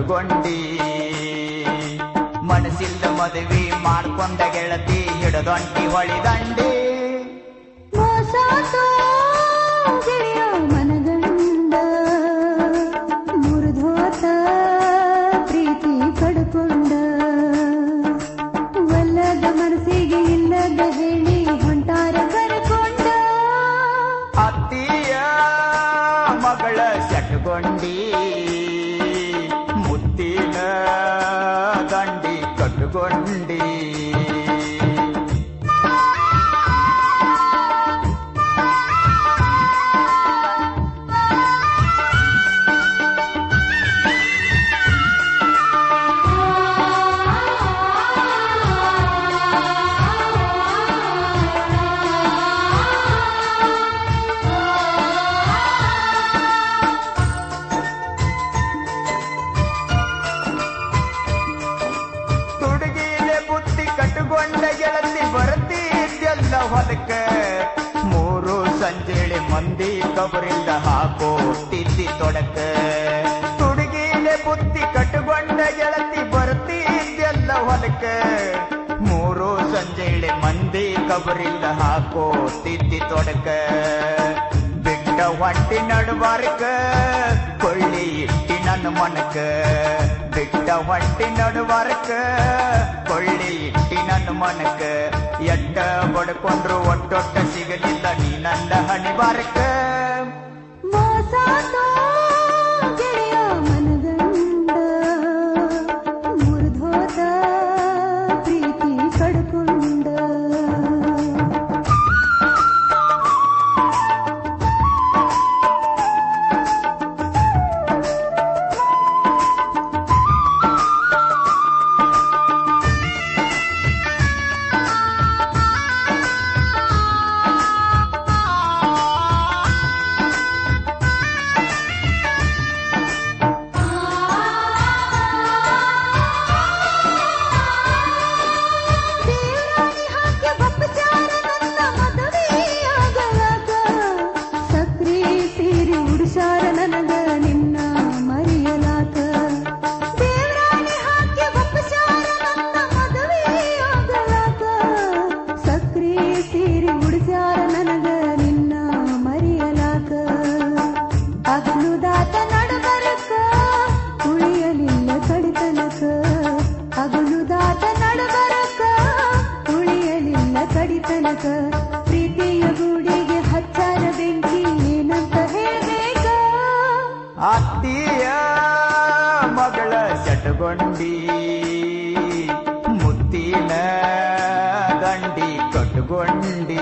ಕಟ್ಟುಕೊಂಡಿ ಮನಸ್ಸಿಲ್ದ ಮದುವೆ ಮಾಡ್ಕೊಂಡ ಗೆಳತಿ ಹಿಡದೊಂಟಿ ಹೊಳಿದಂಡಿ ಮೋಸಾತೋ ಗೆಳೆಯ ಮನಗಂಡ ಮುರಿದೋತ ಪ್ರೀತಿ ಕಡ್ಕೊಂಡ ಒಲ್ಲದ ಮನಸ್ಸಿಗೆ ಇಲ್ಲದ ಹೇಳಿ ಹೊಂಟಾರ ಕರ್ಕೊಂಡ ಅತ್ತಿಯ ಮಗಳ ಸೆಟ್ಕೊಂಡಿ ಮುತ್ತಿನ ದಂಡಿ ಕಟ್ಟುಕೊಂಡಿ ಹೊಲಕ್ಕ ಮೂರು ಸಂಜೆಳೆ ಮಂದಿ ಕಬರಿಂದ ಹಾಕೋ ತಿದ್ದಿ ತೊಡಕ ತುಡುಗಿಲೆ ಬುತ್ತಿ ಕಟ್ಟುಕೊಂಡ ಗೆಳತಿ ಬರ್ತಿದ್ದೆಲ್ಲ ಹೊಲಕ್ಕ ಮೂರು ಸಂಜೆಳೆ ಮಂದಿ ಕಬರಿಂದ ಹಾಕೋ ತಿದ್ದಿ ತೊಡಕ ಬಿಟ್ಟ ಹೊಂಟಿ ನಡುವಾರಕ ಕೊಳ್ಳಿ ಇಟ್ಟಿ ನನ್ನ ಮನಕ ಬಿಟ್ಟ ಹೊಂಟಿ ನಡುವಾರಕ ಕೊಳ್ಳಿ ಇಟ್ಟಿ ನನ್ನ ಮನಕ ಎಟ್ಟ ಬಡ್ಕೊಂಡ್ರು ಒಟ್ಟೊಟ್ಟ ಸಿಗಲಿಲ್ಲ ನೀ ನನ್ನ ಹಣಿಬಾರಕ ಮೋಸಾತೋ ಗೆಳೆಯ ಮನಗಂಡ ಮುರಿದೋತ ಪ್ರೀತಿ ಕಡ್ಕೊಂಡ ಪ್ರೀತಿಯ ಗೂಡಿಗೆ ಹಚ್ಚಾರ ಬೆಂಕಿ ಏನಂತ ಹೇಳ್ಬೇಕ ಅತ್ತಿಯ ಮಗಳ ಸೆಟಗೊಂಡಿ ಮುತ್ತಿನ ದಂಡಿ ಕಟ್ಟುಕೊಂಡಿ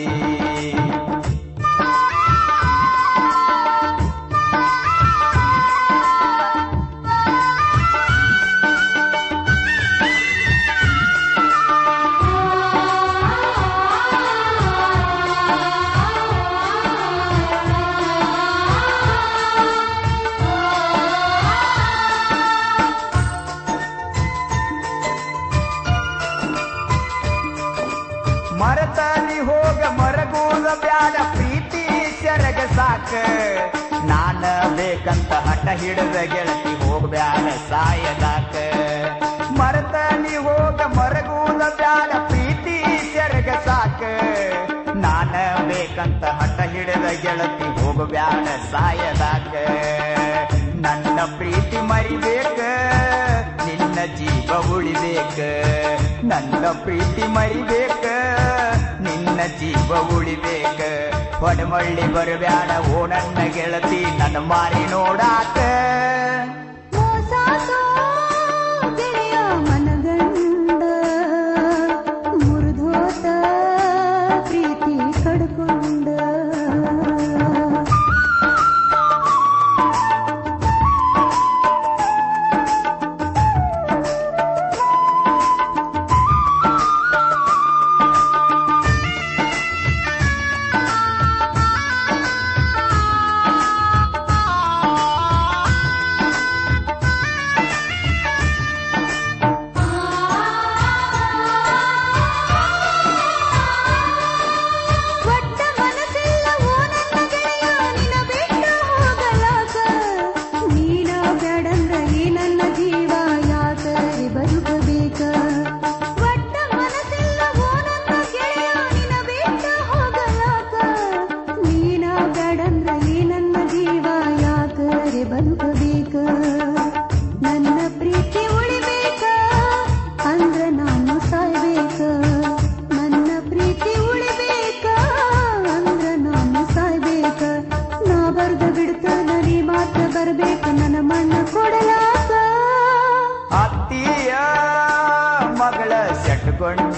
ಮರತಾನಿ ಹೋಗ ಮರಗೂದ ಬ್ಯಾಡ ಪ್ರೀತಿ ಸೆರಗ ಸಾಕ ನಾನ ಬೇಕಂತ ಹಠ ಹಿಡಿದ ಗೆಳತಿ ಹೋಗ್ಬ್ಯಾಡ ಸಾಯದಾಕ ಮರತಾನಿ ಹೋಗ ಮರಗೂದ ಬ್ಯಾಡ ಪ್ರೀತಿ ಸೆರಗ ಸಾಕ ನಾನ ಬೇಕಂತ ಹಠ ಹಿಡಿದ ಗೆಳತಿ ಹೋಗ್ಬ್ಯಾಡ ಸಾಯದಾಕ ನನ್ನ ಪ್ರೀತಿ ಮರಿಬೇಕ ನಿನ್ನ ಜೀವ ಉಳಿಬೇಕ ನನ್ನ ಪ್ರೀತಿ ಮರಿಬೇಕ ನಿನ್ನ ಜೀವ ಉಳಿಬೇಕ ಹೊಡಮಳ್ಳಿ ಬರಬ್ಯಾಡ ಓ ನನ್ನ ಗೆಳತಿ ನನ್ನ ಮಾರಿ ನೋಡಾಕ ಮೋಸಾತೋ ಗೆಳೆಯ ಮನಗಂಡ ಮುರಿದೋತ ಪ್ರೀತಿ ಕಡ್ಕೊಂಡ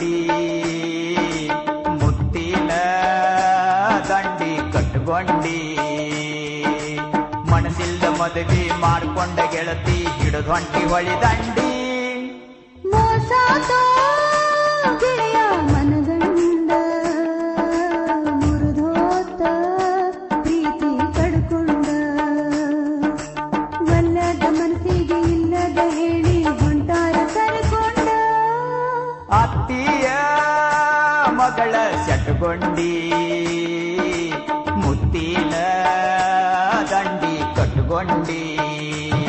ಕಟ್ಕೊಂಡಿ ಮುತ್ತಿನ ದಂಡಿ ಕಟ್ಕೊಂಡಿ ಮನಸ್ಸಿಲ್ದ ಮದುವೆ ಮಾಡ್ಕೊಂಡ ಗೆಳತಿ ಹಿಡಿದು ಹೊಂಟಿ ಹೊಳಿ ದಂಡಿ ಮೋಸಾದೋ ಗೆಳೆಯ ಮನಗಂಡ ಮುರಿದೋತ ಪ್ರೀತಿ ಕಡ್ಕೊಂಡ ಒಲ್ಲದ ಮನಸ್ಸಿಗೆ ಇಲ್ಲದ ಹೇಳಿ ಹೊಂಟಾರ ಕರ್ಕೊಂಡ ಅತ್ತಿಯ ಮಗಳ ಸೆಟ್ಕೊಂಡಿ ಮುತ್ತಿನ ದಂಡಿ ಕಟ್ಕೊಂಡಿ